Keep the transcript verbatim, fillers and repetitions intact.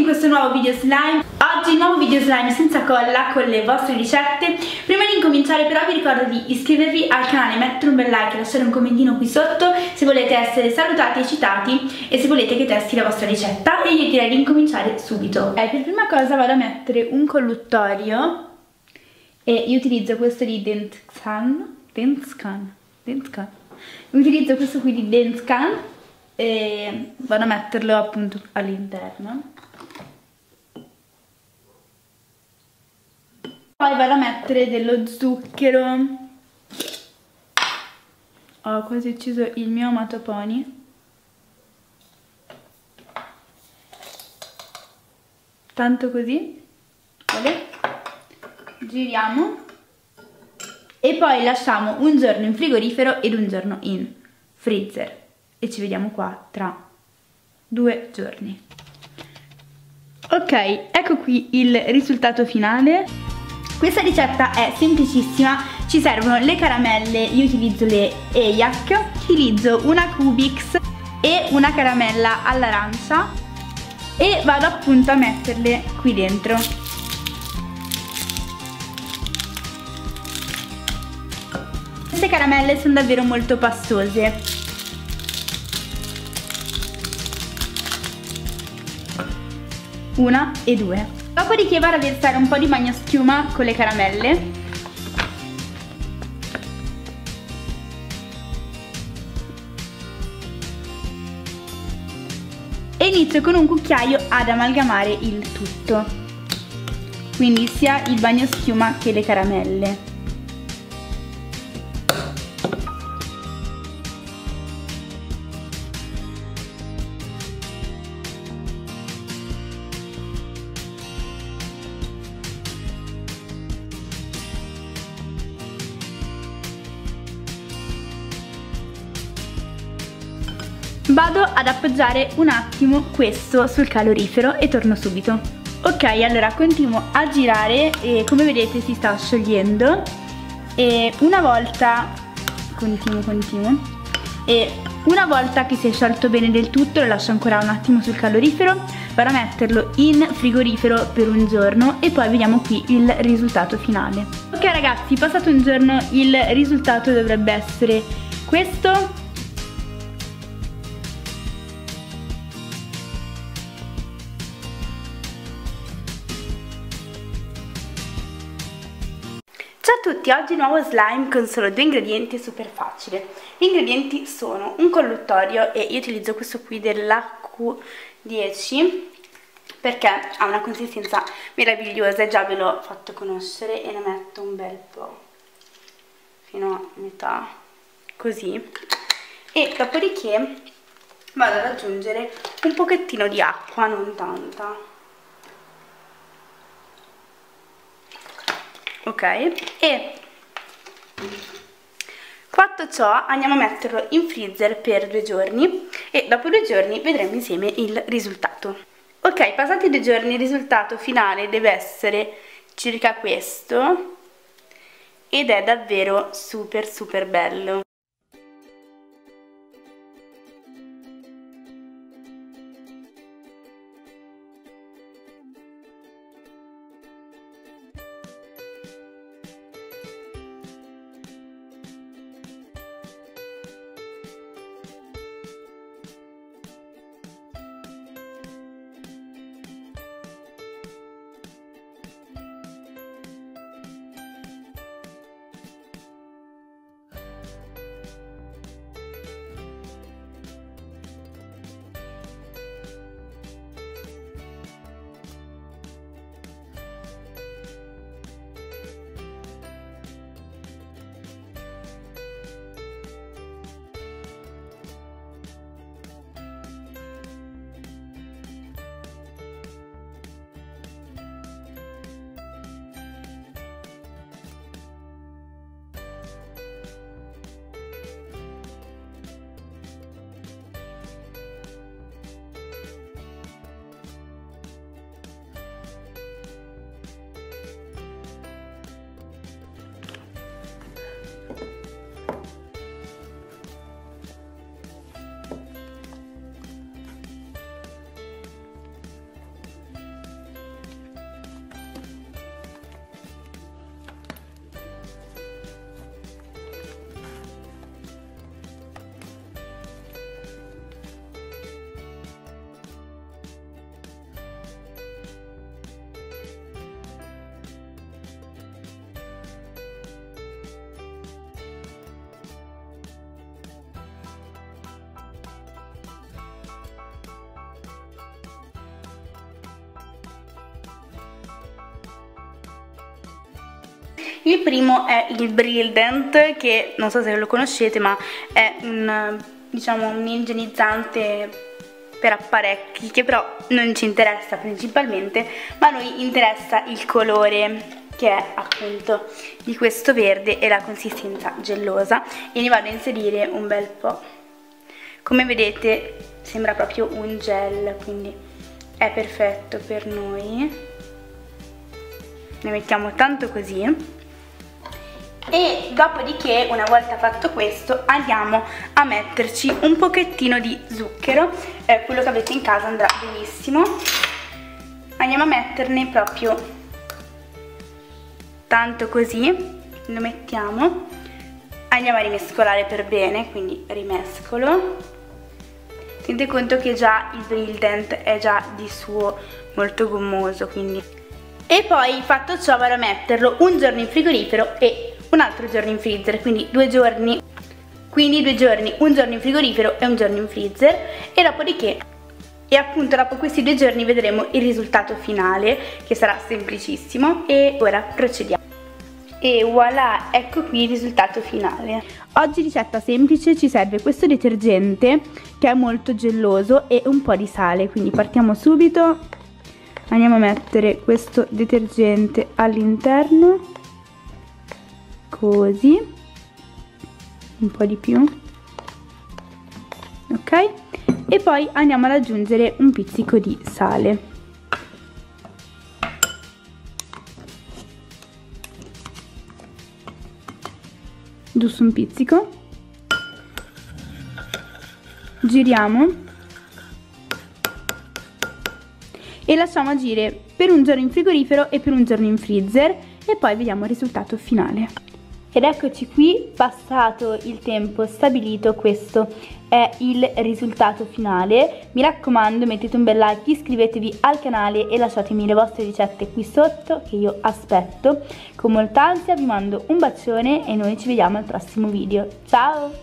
in questo nuovo video slime. Oggi nuovo video slime senza colla con le vostre ricette. Prima di incominciare però vi ricordo di iscrivervi al canale, mettere un bel like e lasciare un commentino qui sotto se volete essere salutati e citati e se volete che testi la vostra ricetta. E io direi di incominciare subito. Eh, per prima cosa vado a mettere un colluttorio e io utilizzo questo di Denskan Denskan Denskan utilizzo questo qui di Denskan e vado a metterlo appunto all'interno. Poi vado a mettere dello zucchero. Ho quasi ucciso il mio amato pony. Tanto così. Vale. Giriamo. E poi lasciamo un giorno in frigorifero ed un giorno in freezer. E ci vediamo qua tra due giorni. Ok, ecco qui il risultato finale. Questa ricetta è semplicissima, ci servono le caramelle, io utilizzo le Eyak, utilizzo una Cubix e una caramella all'arancia e vado appunto a metterle qui dentro. Queste caramelle sono davvero molto pastose. Una e due. Dopodiché vado a versare un po' di bagnoschiuma con le caramelle. E inizio con un cucchiaio ad amalgamare il tutto. Quindi sia il bagnoschiuma che le caramelle. Vado ad appoggiare un attimo questo sul calorifero e torno subito. Ok, allora continuo a girare e come vedete si sta sciogliendo e una volta continuo, continuo e una volta che si è sciolto bene del tutto lo lascio ancora un attimo sul calorifero, vado a metterlo in frigorifero per un giorno e poi vediamo qui il risultato finale. Ok ragazzi, passato un giorno il risultato dovrebbe essere questo. Ciao a tutti, oggi nuovo slime con solo due ingredienti, super facile. Gli ingredienti sono un colluttorio e io utilizzo questo qui della Q dieci perché ha una consistenza meravigliosa e già ve l'ho fatto conoscere e ne metto un bel po' fino a metà, così. E dopodiché vado ad aggiungere un pochettino di acqua, non tanta. Ok, e fatto ciò andiamo a metterlo in freezer per due giorni e dopo due giorni vedremo insieme il risultato. Ok, passati due giorni il risultato finale deve essere circa questo ed è davvero super super bello. Il primo è il Brilldant, che non so se lo conoscete, ma è un, diciamo, un igienizzante per apparecchi che però non ci interessa principalmente, ma a noi interessa il colore, che è appunto di questo verde, e la consistenza gellosa, e ne vado a inserire un bel po'. Come vedete sembra proprio un gel, quindi è perfetto per noi. Ne mettiamo tanto così. E dopodiché, una volta fatto questo, andiamo a metterci un pochettino di zucchero, eh, quello che avete in casa andrà benissimo. Andiamo a metterne proprio tanto così, lo mettiamo, andiamo a rimescolare per bene, quindi rimescolo. Tenete conto che già il Brilldant è già di suo molto gommoso, quindi. E poi, fatto ciò, vado a metterlo un giorno in frigorifero e un altro giorno in freezer, quindi due giorni, quindi due giorni, un giorno in frigorifero e un giorno in freezer, e dopodiché, e appunto dopo questi due giorni vedremo il risultato finale, che sarà semplicissimo. E ora procediamo. E voilà, ecco qui il risultato finale. Oggi ricetta semplice, ci serve questo detergente che è molto gelloso e un po' di sale, quindi partiamo subito. Andiamo a mettere questo detergente all'interno, così, un po' di più, ok? E poi andiamo ad aggiungere un pizzico di sale. Giusto un pizzico. Giriamo e lasciamo agire per un giorno in frigorifero e per un giorno in freezer, e poi vediamo il risultato finale. Ed eccoci qui, passato il tempo stabilito, questo è il risultato finale. Mi raccomando, mettete un bel like, iscrivetevi al canale e lasciatemi le vostre ricette qui sotto, che io aspetto con molta ansia. Vi mando un bacione e noi ci vediamo al prossimo video. Ciao!